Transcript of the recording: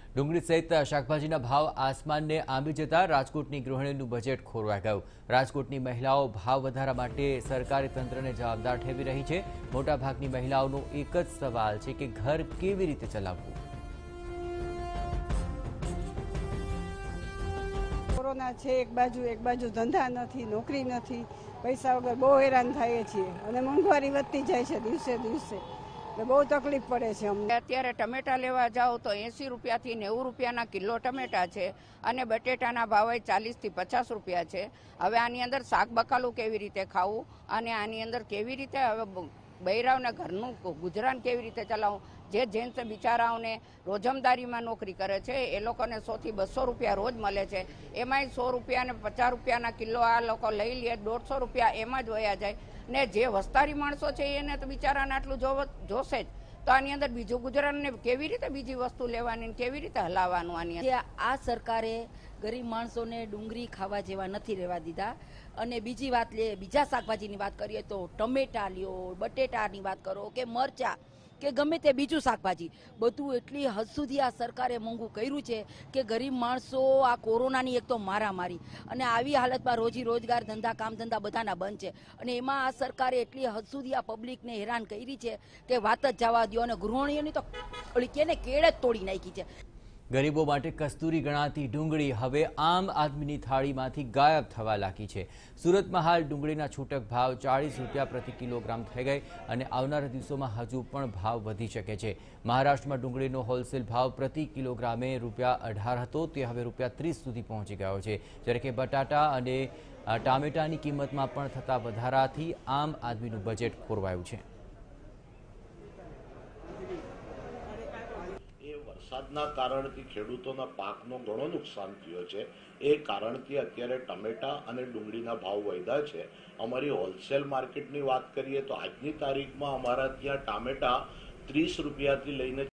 ડુંગળી સહિત શાકભાજીના ભાવ આસમાનને આંબી જતા રાજકોટની ગૃહિણીનું બજેટ ખોરવાઈ ગયું। રાજકોટની મહિલાઓ ભાવ વધારા માટે સરકારી તંત્રને જવાબદાર ઠેરવી રહી છે। મોટાભાગની મહિલાઓનો એક જ સવાલ છે કે ઘર કેવી રીતે ચલાવવું। કોરોના છે, એક બાજુ ધંધા નથી, નોકરી નથી, પૈસા વગર બહુ હેરાન થઈએ છીએ અને મોંઘવારી વધતી જાય છે દિવસે દિવસે, એટલે બહુ તકલીફ પડે છે અમને। અત્યારે ટમેટા લેવા જાઓ તો 80 રૂપિયાથી 90 રૂપિયાના કિલો ટમેટા છે અને બટેટાના ભાવ 40 થી 50 રૂપિયા છે। હવે આની અંદર શાક બકાલું કેવી રીતે ખાવું અને આની અંદર કેવી રીતે હવે બૈરાવને ઘરનું ગુજરાન કેવી રીતે ચલાવવું। જે જેન્ટ્સ બિચારાઓને રોજમદારીમાં નોકરી કરે છે એ લોકોને 100 થી 200 રૂપિયા રોજ મળે છે, એમાંય 100 રૂપિયા ને 50 રૂપિયાના કિલો આ લોકો લઈ લે, 150 રૂપિયા એમાં જ વયા જાય ને જે વસ્તારી માણસો છે એને તો બિચારાને આટલું જોશે જ। તો આની અંદર બીજું ગુજરાનને કેવી રીતે બીજી વસ્તુ લેવાની, કેવી રીતે હલાવવાનું। આની અંદર આ સરકારે ગરીબ માણસોને ડુંગળી ખાવા જેવા નથી રહેવા દીધા। અને બીજી વાત બીજા શાકભાજીની વાત કરીએ તો ટમેટા લ્યો, બટેટાની વાત કરો કે મરચા કે ગમે તે બીજું શાકભાજી, બધું એટલી હદ સુધી આ સરકારે મોંઘું કર્યું છે કે ગરીબ માણસો આ કોરોનાની એક તો મારામારી અને આવી હાલતમાં રોજી રોજગાર ધંધા કામ ધંધા બધાના બંધ છે અને એમાં આ સરકારે એટલી હદ સુધી આ પબ્લિકને હેરાન કરી છે કે વાત જ જવા દો અને ગૃહિણીઓની તો કેને કેળ જ તોડી નાખી છે। ગરીબો માટે કસ્તુરી ગણાતી ડુંગળી હવે આમ આદમીની થાળીમાંથી ગાયબ થવા લાગી છે। સુરતમાં હાલ ડુંગળીના છૂટક ભાવ 40 રૂપિયા પ્રતિ કિલોગ્રામ થઈ ગઈ અને આવનારા દિવસોમાં હજુ પણ ભાવ વધી શકે છે। મહારાષ્ટ્રમાં ડુંગળીનો હોલસેલ ભાવ પ્રતિ કિલોગ્રામે ₹18 હતો, તે હવે ₹30 સુધી પહોંચી ગયો છે, જ્યારે કે બટાટા અને ટામેટાની કિંમતમાં પણ થતા વધારાથી આમ આદમીનું બજેટ ખોરવાયું છે। વરસાદના કારણથી ખેડૂતોના પાકનો ઘણો નુકસાન થયો છે। એ કારણથી અત્યારે ટમેટા અને ડુંગળીના ભાવ વધ્યા છે। અમારી હોલસેલ માર્કેટની વાત કરીએ તો આજની તારીખમાં અમારા ત્યાં ટામેટા 30 રૂપિયાથી લઈને